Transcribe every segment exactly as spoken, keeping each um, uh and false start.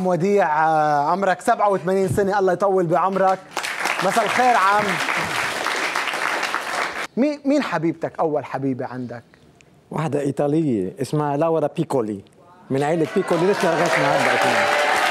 وديع عمرك سبعة وثمانين سنة، الله يطول بعمرك. مساء الخير عم. مين مين حبيبتك، أول حبيبة عندك؟ واحدة إيطالية اسمها لورا بيكولي، من عائلة بيكولي لسه لغاية النهارده اسمها.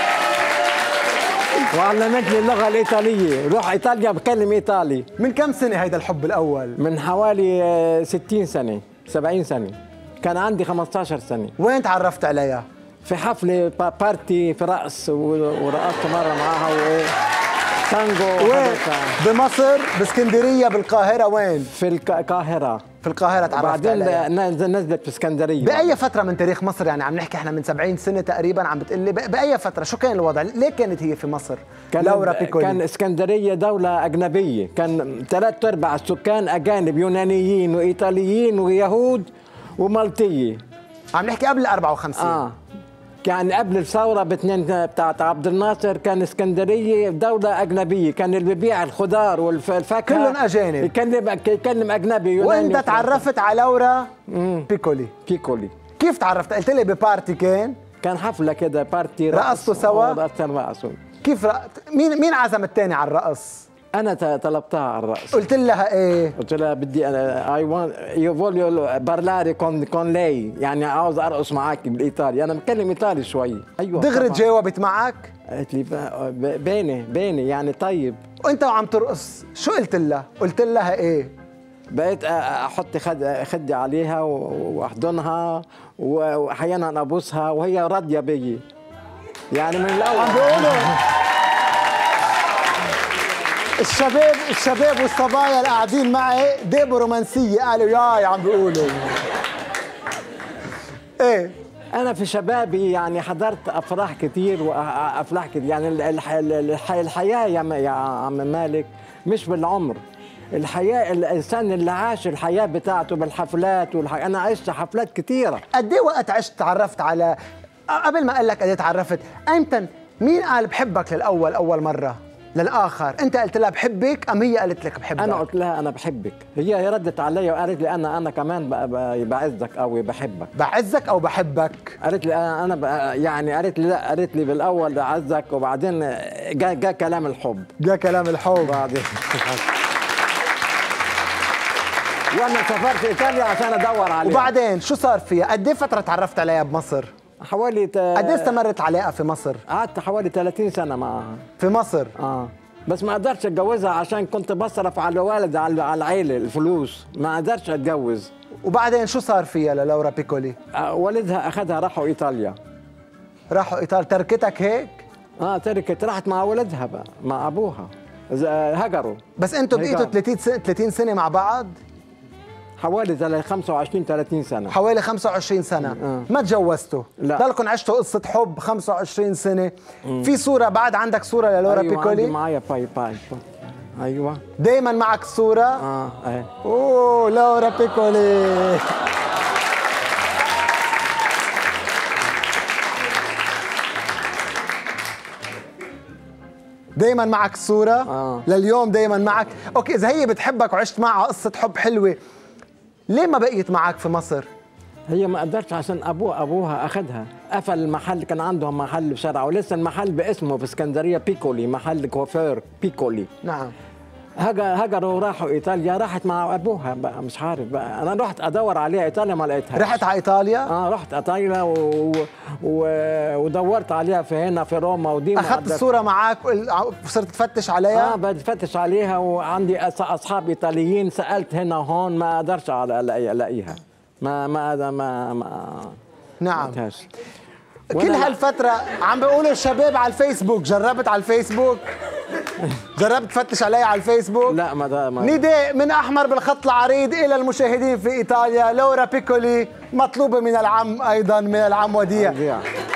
وعلمتني اللغة الإيطالية، روح إيطاليا بكلم إيطالي. من كم سنة هيدا الحب الأول؟ من حوالي ستين سنة، سبعين سنة. كان عندي خمسطعش سنة. وين تعرفت عليها؟ في حفلة بارتي في رقص، ورقصت مرة معاها و تانجو. وين؟ بمصر، باسكندرية، بالقاهرة، وين؟ في القاهرة. في القاهرة تعرفت عليها. بعدين نزلت في اسكندرية. بأي فترة من تاريخ مصر؟ يعني عم نحكي احنا من سبعين سنة تقريبا، عم بتقلي بأي فترة؟ شو كان الوضع؟ ليه كانت هي في مصر؟ كان لورا بيكولي. كان اسكندرية دولة أجنبية، كان ثلاث أرباع السكان أجانب، يونانيين وإيطاليين ويهود ومالطية. عم نحكي قبل أربعة وخمسين. آه. كان قبل الثورة باثنين بتاعت عبد الناصر، كان اسكندرية دولة أجنبية، كان اللي ببيع الخضار والفاكهة كلهم أجانب، يكلم يكلم أجنبي يوناني. وأنت تعرفت على لورا بيكولي. بيكولي كيف تعرفت؟ قلت لي ببارتي. كان كان حفلة كده بارتي، رقصتوا سوا؟ رقصوا. كيف رق... مين مين عزم الثاني على الرقص؟ أنا طلبتها على الرقص. قلت لها إيه؟ قلت لها بدي أنا أي وان يو فوليو بارلاري كون كون لي، يعني عاوز أرقص معك بالإيطالي، أنا بتكلم إيطالي شوي. أيوه دغري تجاوبت معك؟ قالت لي بيني بيني يعني طيب. وأنت وعم ترقص شو قلت لها؟ قلت لها إيه؟ بقيت أحط خد خدي عليها وأحضنها وأحيانا أبوسها وهي راضية بي، يعني من الأول. عم بيقولوا الشباب الشباب والصبايا اللي قاعدين معي دابوا رومانسيه، قالوا ياي عم بيقولوا ايه. انا في شبابي يعني حضرت افراح كتير وافراح كتير، يعني الحياه يا عم مالك مش بالعمر، الحياه الانسان اللي عاش الحياه بتاعته بالحفلات والح... انا عشت حفلات كتيره. قد ايه وقت عشت تعرفت على، قبل ما اقول لك قد ايه تعرفت، امتى مين قال بحبك للاول اول مره للاخر؟ انت قلت لها بحبك ام هي قالت لك بحبك؟ انا قلت لها انا بحبك، هي ردت علي وقالت لي انا انا كمان بعزك او بحبك. بعزك او بحبك؟ قالت لي انا انا يعني قالت لي لا، قالت لي بالاول بعزك وبعدين جاء جا كلام الحب. جاء كلام الحب بعدين وانا سافرت ايطاليا عشان ادور عليها. وبعدين شو صار فيها؟ قد ايه فتره تعرفت عليها بمصر؟ حوالي ت... قد ايه استمرت العلاقه في مصر؟ قعدت حوالي ثلاثين سنة معها في مصر. اه بس ما قدرتش اتجوزها عشان كنت بصرف على الوالد على العيله الفلوس، ما قدرتش اتجوز. وبعدين شو صار فيها للورا بيكولي؟ آه والدها اخذها راحوا ايطاليا. راحوا ايطاليا، تركتك هيك؟ اه تركت، راحت مع ولدها بقى مع ابوها، هجروا. بس انتوا بقيتوا ثلاثين سنة مع بعض؟ حوالي خمسة وعشرين ثلاثين سنة. حوالي خمسة وعشرين سنة. آه. ما تجوزتوا؟ لا. ضلكم عشتوا قصة حب خمسة وعشرين سنة. مم. في صورة بعد عندك صورة للورا أيوة بيكولي؟ عندي معايا باي باي. ايوه دايما معك صورة؟ اه ايه. اوه لورا بيكولي. دايما معك صورة؟ آه. لليوم دايما معك؟ اوكي، اذا هي بتحبك وعشت معها قصة حب حلوة، ليه ما بقيت معك في مصر؟ هي ما قدرتش عشان ابوه ابوها اخذها، قفل المحل، كان عندهم محل في شارع ولسه المحل باسمه في اسكندريه بيكولي، محل كوافير بيكولي. نعم. هجروا وراحوا ايطاليا، راحت مع ابوها بقى، مش عارف بقى، انا رحت ادور عليها ايطاليا ما لقيتها. رحت على ايطاليا؟ اه رحت ايطاليا و... و... ودورت عليها في هنا في روما ودي. اخذت الصوره معك صرت تفتش عليها؟ اه بفتش عليها وعندي اصحاب ايطاليين، سالت هنا وهون ما اقدرش الاقيها، ما ما ما, ما نعم. متهاش. كل هالفترة عم بيقولوا الشباب على الفيسبوك، جربت على الفيسبوك؟ جربت تفتش علي على الفيسبوك؟ لا ما, ما نداء من أحمر بالخط العريض إلى المشاهدين في إيطاليا، لورا بيكولي مطلوبة من العم أيضا، من العم وديع. وديع.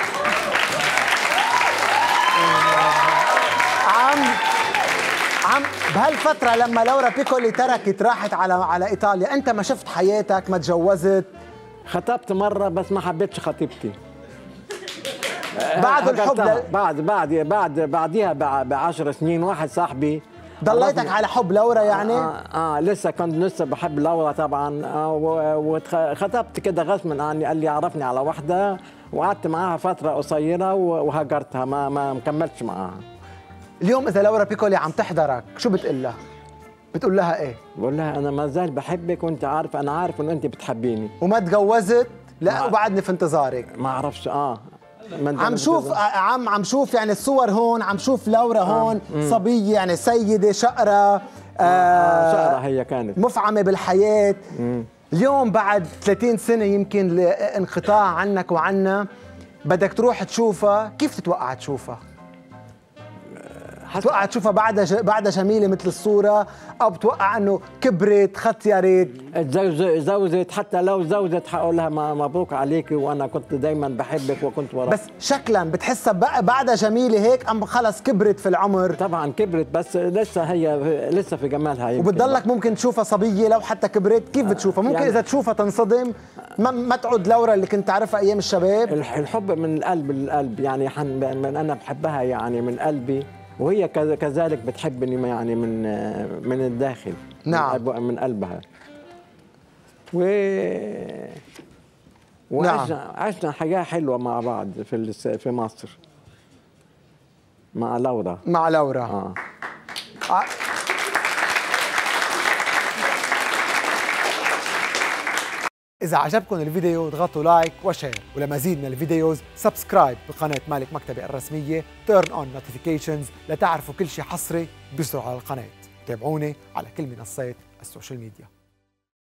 عم عم بهالفترة لما لورا بيكولي تركت راحت على على إيطاليا، أنت ما شفت حياتك، ما تجوزت؟ خطبت مرة بس ما حبيتش خطيبتي. بعد الحب ل... بعد بعد بعد بعديها بعشر سنين واحد صاحبي ضليتك على حب لورا يعني؟ آه, آه, اه لسه كنت لسه بحب لورا طبعا. آه وخطبت كده غصبا عني، قال لي عرفني على واحدة وقعدت معاها فتره قصيره وهجرتها، ما ما مكملتش معاها. اليوم اذا لورا بيكولي عم تحضرك شو بتقول لها؟ بتقول لها ايه؟ بقول لها انا ما زال بحبك وانت عارف، انا عارف انه انت بتحبيني وما تجوزت؟ لا وبعدني في انتظارك. ما اعرفش. اه عم شوف عم عم شوف يعني الصور هون، عم شوف لورا هون آه. صبيه يعني سيده شقره آه آه شقره هي كانت مفعمه بالحياه. مم. اليوم بعد ثلاثين سنه يمكن لانقطاع عنك وعنا بدك تروح تشوفها، كيف تتوقع تشوفها؟ تتوقع تشوفها بعدها بعدها جميله مثل الصوره، او بتوقع انه كبرت ختيرت زوجت؟ حتى لو زوجت حقول لها مبروك عليكي وانا كنت دائما بحبك وكنت وراك. بس شكلا بتحسها بعدها جميله هيك ام خلص كبرت في العمر؟ طبعا كبرت بس لسه هي لسه في جمالها. وبتضلك ممكن تشوفها صبيه لو حتى كبرت؟ كيف بتشوفها؟ ممكن يعني اذا تشوفها تنصدم، ما, ما تعود لورا اللي كنت تعرفها ايام الشباب. الحب من القلب للقلب يعني، من انا بحبها يعني من قلبي، وهي كذلك بتحبني يعني من من الداخل. نعم. من قلبها. و وعشنا نعم. عشنا حياة حلوة مع بعض في في مصر مع لورا. مع لورا. اه, آه. إذا عجبكم الفيديو اضغطوا لايك وشير، ولمزيد من الفيديوز سبسكرايب بقناة مالك مكتبي الرسمية، تيرن اون نوتيفيكيشنز لتعرفوا كل شيء حصري بيصدر على القناة. تابعوني على كل منصات السوشيال ميديا.